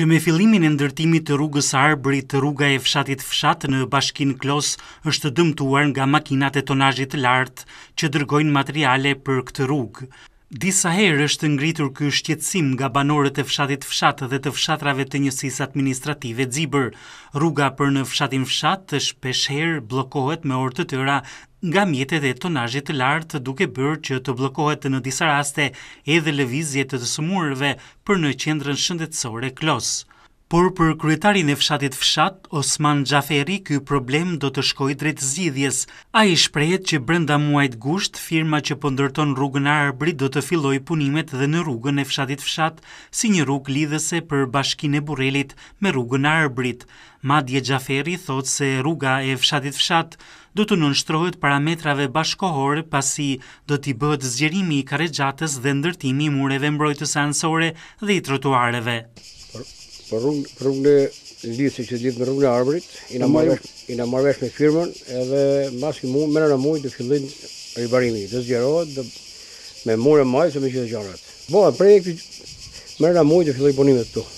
që me fillimin e ndërtimit të rrugës së Arbërit, rruga e fshatit Fshat në bashkinë Klos është dëmtuar nga makinat e tonazhit të lartë që dërgojnë materiale për këtë rrugë. Disa herë është ngritur ky shqetësim nga banorët e fshatit Fshat dhe të fshatrave të njësisë administrative Xibër. Rruga për në fshatin Fshat shpeshherë bllokohet me orë të tëra nga mjetet e tonazhit të lartë, duke bërë që të bllokohet në disa raste edhe lëvizje të sëmurëve për në qendrën shëndetësore Klos. Por për kryetarin e fshatit Fshat, Osman Xhaferi, ky problem do të shkojë drejt zgjidhjes. Ai shprehet që brenda muajit gusht, firma që po ndërton rrugën e Arbërit do të fillojë punimet dhe në rrugën e fshatit Fshat, si një rrugë lidhëse për bashkinë e Burrelit me rrugën e Arbërit. Madje Xhaferi thotë se rruga e fshatit Fshat do të nënshtrohet parametrave bashkohore pasi do t'i bëhet zgjerimi i karrexhatës dhe ndërtimi i mureve mbrojtëse anësore dhe i trotuareve. Për rrugën e lidhëse që lidh me rrugën e Arbërit, i na marrësh me firmën edhe mbas merrën muaj të fillojnë ribarimi, të zgjerohet me mure majse me gjithë gjërat. Projekti merrën muaj të fillojnë punimet këtu.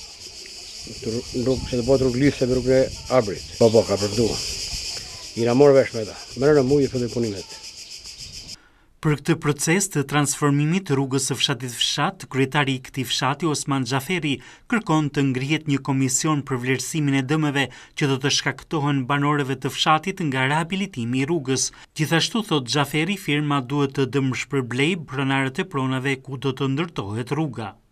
Se të bëhet rrugë lidhëse me rrugën e Arbërit. Ka përdu. I na morë vesh me ta. Merrën muaj të fillojnë punimet. Për këtë proces të transformimit të rrugës së fshatit Fshat, kryetari i këtij fshati, Osman Xhaferi, kërkon të ngrihet një komision për vlerësimin e dëmeve që do të shkaktohen banorëve të fshatit nga rehabilitimi i rrugës. Gjithashtu, thot Xhaferi, firma duhet të dëmshpërblejë pronarët e pronave ku do të ndërtohet rruga.